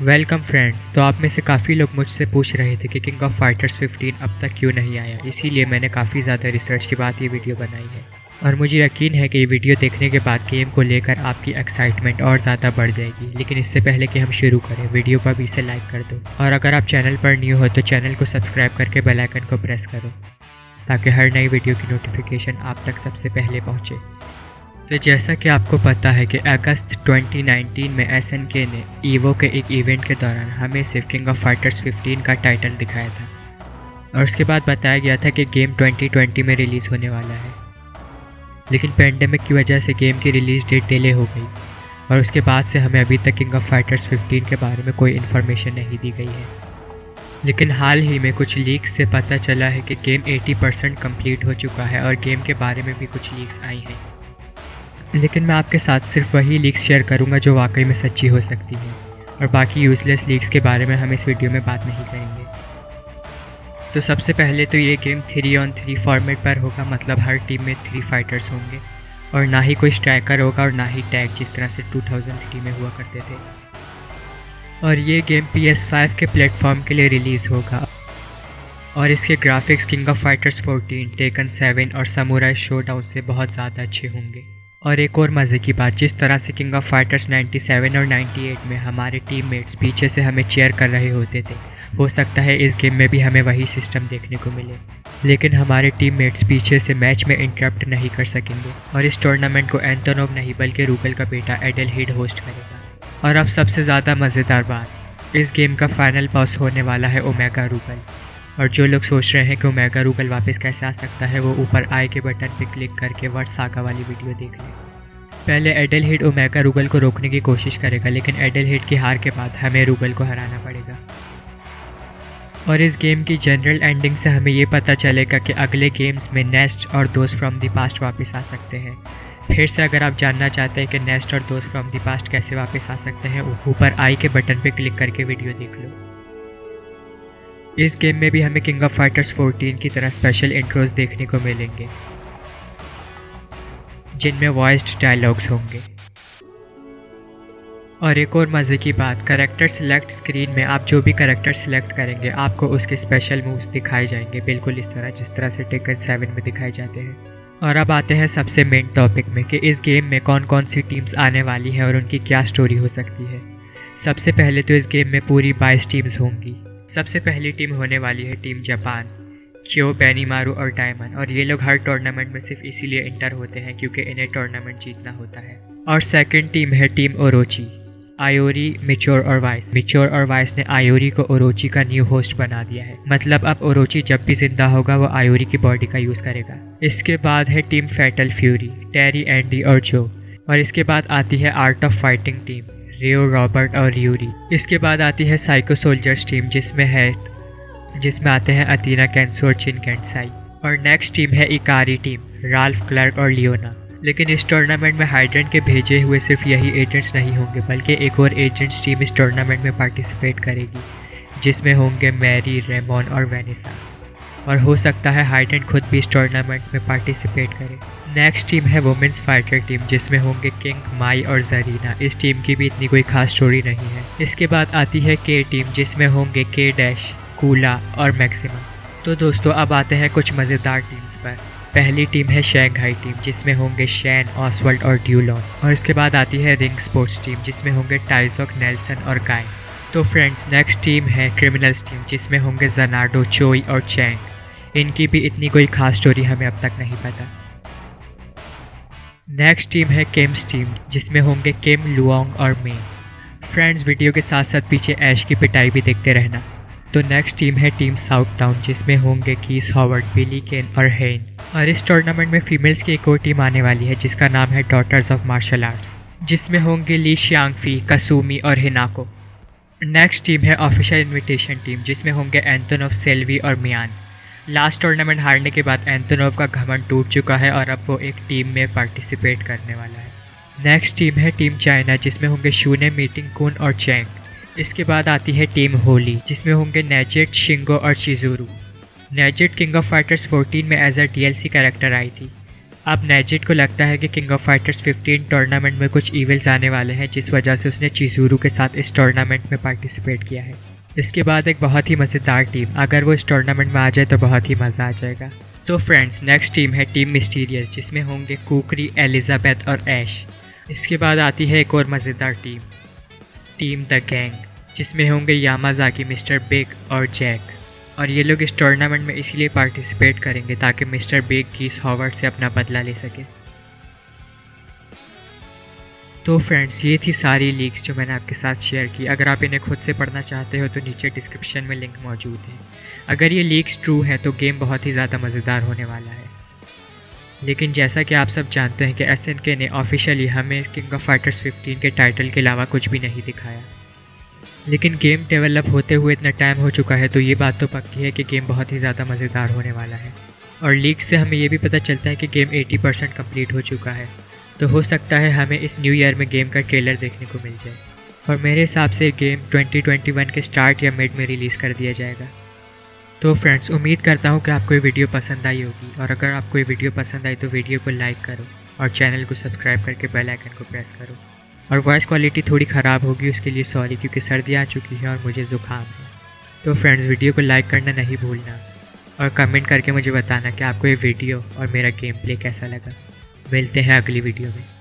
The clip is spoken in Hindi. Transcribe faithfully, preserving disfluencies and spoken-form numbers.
Welcome friends. तो आप में से काफ़ी लोग मुझसे पूछ रहे थे कि किंग ऑफ फाइटर्स फिफ्टीन अब तक क्यों नहीं आया, इसीलिए मैंने काफ़ी ज़्यादा रिसर्च के बाद ये वीडियो बनाई है और मुझे यकीन है कि ये वीडियो देखने के बाद गेम को लेकर आपकी एक्साइटमेंट और ज़्यादा बढ़ जाएगी। लेकिन इससे पहले कि हम शुरू करें, वीडियो को अभी से लाइक कर दो और अगर आप चैनल पर न्यू हो तो चैनल को सब्सक्राइब करके बेल आइकन को प्रेस करो ताकि हर नई वीडियो की नोटिफिकेशन आप तक सबसे पहले पहुँचे। तो जैसा कि आपको पता है कि अगस्त ट्वेंटी नाइनटीन में एस एन के ने ईवो के एक इवेंट के दौरान हमें सिर्फ किंग ऑफ फाइटर्स फिफ्टीन का टाइटल दिखाया था और उसके बाद बताया गया था कि गेम ट्वेंटी ट्वेंटी में रिलीज़ होने वाला है। लेकिन पेंडेमिक की वजह से गेम की रिलीज़ डेट डिले हो गई और उसके बाद से हमें अभी तक किंग ऑफ फाइटर्स फिफ्टीन के बारे में कोई इन्फॉर्मेशन नहीं दी गई है। लेकिन हाल ही में कुछ लीक्स से पता चला है कि गेम अस्सी परसेंट कंप्लीट हो चुका है और गेम के बारे में भी कुछ लीक्स आई हैं। लेकिन मैं आपके साथ सिर्फ वही लीक्स शेयर करूंगा जो वाकई में सच्ची हो सकती है और बाकी यूज़लेस लीक्स के बारे में हम इस वीडियो में बात नहीं करेंगे। तो सबसे पहले तो ये game three on three format पर होगा, मतलब हर टीम में थ्री फाइटर्स होंगे और ना ही कोई स्ट्राइकर होगा और ना ही टैग जिस तरह से टू थाउजेंड थ्री में हुआ करते थे। और ये गेम पी एस फाइव के प्लेटफॉर्म के लिए रिलीज़ होगा और इसके graphics King of Fighters fourteen, Tekken seven और समुराई शोडाउन से बहुत ज़्यादा अच्छे होंगे। और एक और मज़े की बात, जिस तरह से King of Fighters ninety seven और नाइन्टी एट में हमारे टीममेट्स पीछे से हमें चीयर कर रहे होते थे, हो सकता है इस गेम में भी हमें वही सिस्टम देखने को मिले। लेकिन हमारे टीममेट्स पीछे से मैच में इंटरप्ट नहीं कर सकेंगे और इस टूर्नामेंट को एंटोनोव नहीं बल्कि रूगल का बेटा एडलहीड होस्ट करेगा। और अब सबसे ज़्यादा मज़ेदार बात, इस गेम का फाइनल बॉस होने वाला है ओमेगा रूगल। और जो लोग सोच रहे हैं कि ओमेगा रूगल वापस कैसे आ सकता है, वो ऊपर आई के बटन पर क्लिक करके वर्ड सागा वाली वीडियो देख लें। पहले एडलहीड ओमेगा रूगल को रोकने की कोशिश करेगा, लेकिन एडलहीड की हार के बाद हमें रूगल को हराना पड़ेगा। और इस गेम की जनरल एंडिंग से हमें ये पता चलेगा कि अगले गेम्स में नेस्ट और दोस्त फ्रॉम द पास्ट वापस आ सकते हैं। फिर से अगर आप जानना चाहते हैं कि नेस्ट और दोस्त फ्रॉम द पास्ट कैसे वापस आ सकते हैं, ऊपर आई के बटन पर क्लिक करके वीडियो देख लो। इस गेम में भी हमें किंग ऑफ फाइटर्स फोर्टीन की तरह स्पेशल इंट्रोज देखने को मिलेंगे जिनमें वॉइस्ड डायलॉग्स होंगे। और एक और मज़े की बात, कैरेक्टर सिलेक्ट स्क्रीन में आप जो भी कैरेक्टर सिलेक्ट करेंगे आपको उसके स्पेशल मूव्स दिखाए जाएंगे, बिल्कुल इस तरह जिस तरह से टेकन सेवन में दिखाए जाते हैं। और अब आते हैं सबसे मेन टॉपिक में कि इस गेम में कौन कौन सी टीम्स आने वाली हैं और उनकी क्या स्टोरी हो सकती है। सबसे पहले तो इस गेम में पूरी बाईस टीम्स होंगी। सबसे पहली टीम होने वाली है टीम जापान, क्यो, बेनीमारू और डायमंड। और ये लोग हर टूर्नामेंट में सिर्फ इसीलिए इंटर होते हैं क्योंकि इन्हें टूर्नामेंट जीतना होता है। और सेकंड टीम है टीम ओरोची, आयोरी, मिचोर और वाइस। मिचोर और वाइस ने आयोरी को ओरोची का न्यू होस्ट बना दिया है, मतलब अब ओरोची जब भी जिंदा होगा वो आयोरी की बॉडी का यूज़ करेगा। इसके बाद है team Fatal Fury, Terry, Andy और जो। और इसके बाद आती है Art of Fighting team, Ryo, Robert और यूरी। इसके बाद आती है साइको सोल्जर्स टीम जिसमें है जिसमें आते हैं अतीना, कैंसो और चिन कैंसाई। और नेक्स्ट टीम है इकारी टीम, राल्फ, क्लर्क और लियोना। लेकिन इस टूर्नामेंट में हाइड्रेंट के भेजे हुए सिर्फ यही एजेंट्स नहीं होंगे बल्कि एक और एजेंट्स टीम इस टूर्नामेंट में पार्टिसिपेट करेगी जिसमें होंगे मैरी, रेमोन और वेनिसा। और हो सकता है हाइड्रेंट खुद भी इस टूर्नामेंट में पार्टिसिपेट करे। नेक्स्ट टीम है वुमेंस फाइटर टीम जिसमें होंगे किंग, माई और जरीना। इस टीम की भी इतनी कोई खास स्टोरी नहीं है। इसके बाद आती है के टीम जिसमें होंगे के डैश, कूला और मैक्सिमम। तो दोस्तों अब आते हैं कुछ मज़ेदार टीम्स पर। पहली टीम है शंघाई टीम जिसमें होंगे शैन, ऑसवाल्ड और ड्यूलॉन। और इसके बाद आती है रिंग स्पोर्ट्स टीम जिसमें होंगे टाइजोक, नेल्सन और गाय। तो फ्रेंड्स नेक्स्ट टीम है क्रिमिनल्स टीम जिसमें होंगे जनाडो, चोई और चैंग। इनकी भी इतनी कोई खास स्टोरी हमें अब तक नहीं पता। नेक्स्ट टीम है किम्स टीम जिसमें होंगे किम, लुओंग और मे। फ्रेंड्स वीडियो के साथ साथ पीछे ऐश की पिटाई भी देखते रहना। तो नेक्स्ट टीम है टीम साउथ टाउन जिसमें होंगे कीस, हॉवर्ड, बिली, केन और हेन। और इस टूर्नामेंट में फीमेल्स की एक और टीम आने वाली है जिसका नाम है डॉटर्स ऑफ मार्शल आर्ट्स, जिसमें होंगे ली शियांगफी, कसूमी और हिनाको। नेक्स्ट टीम है ऑफिशियल इन्विटेशन टीम जिसमें होंगे एंटोनोव, सेल्वी और मियान। लास्ट टूर्नामेंट हारने के बाद एंटोनोव का घमंड टूट चुका है और अब वो एक टीम में पार्टिसिपेट करने वाला है। नेक्स्ट टीम है टीम चाइना जिसमें होंगे शूने, मीटिंग, कुन और चैंग। इसके बाद आती है टीम होली जिसमें होंगे नेजेट, शिंगो और Chizuru. Najd King of Fighters fourteen में एज अ डीएलसी कैरेक्टर आई थी अब नेजिट को लगता है कि King of Fighters fifteen tournament में कुछ इवेंट्स आने वाले हैं, जिस वजह से उसने चिज़ुरू के साथ इस टूर्नामेंट में पार्टिसिपेट किया है। इसके बाद एक बहुत ही मज़ेदार टीम, अगर वो इस टूर्नामेंट में आ जाए तो बहुत ही मज़ा आ जाएगा। तो फ्रेंड्स, नेक्स्ट टीम है टीम मिस्टीरियस, जिसमें होंगे कुकरी, एलिजाबेथ और ऐश। इसके बाद आती है एक और मज़ेदार टीम, टीम द गैंग, जिसमें होंगे यामाज़ाकी, मिस्टर बिग और जैक। और ये लोग इस टूर्नामेंट में इसलिए पार्टिसिपेट करेंगे ताकि मिस्टर बिग गीस हॉवर्ड से अपना बदला ले सके। तो फ्रेंड्स, ये थी सारी लीक्स जो मैंने आपके साथ शेयर की। अगर आप इन्हें खुद से पढ़ना चाहते हो तो नीचे डिस्क्रिप्शन में लिंक मौजूद है। अगर ये लीक्स ट्रू है तो गेम बहुत ही ज़्यादा मज़ेदार होने वाला है। लेकिन जैसा कि आप सब जानते हैं कि एस एन के ने ऑफिशियली हमें किंग ऑफ फाइटर्स फिफ्टीन के टाइटल के अलावा कुछ भी नहीं दिखाया। लेकिन गेम डेवलप होते हुए इतना टाइम हो चुका है तो ये बात तो पक्की है कि गेम बहुत ही ज़्यादा मज़ेदार होने वाला है। और लीक से हमें ये भी पता चलता है कि गेम अस्सी परसेंट कम्प्लीट हो चुका है। तो हो सकता है हमें इस न्यू ईयर में गेम का ट्रेलर देखने को मिल जाए। और मेरे हिसाब से गेम ट्वेंटी ट्वेंटी वन के स्टार्ट या मिड में रिलीज़ कर दिया जाएगा। तो फ्रेंड्स, उम्मीद करता हूँ कि आपको ये वीडियो पसंद आई होगी। और अगर आपको ये वीडियो पसंद आई तो वीडियो को लाइक करो और चैनल को सब्सक्राइब करके बेल आइकन को प्रेस करो। और वॉइस क्वालिटी थोड़ी ख़राब होगी, उसके लिए सॉरी, क्योंकि सर्दी आ चुकी है और मुझे ज़ुकाम है। तो फ्रेंड्स, वीडियो को लाइक करना नहीं भूलना और कमेंट करके मुझे बताना कि आपको ये वीडियो और मेरा गेम प्ले कैसा लगा। मिलते हैं अगली वीडियो में।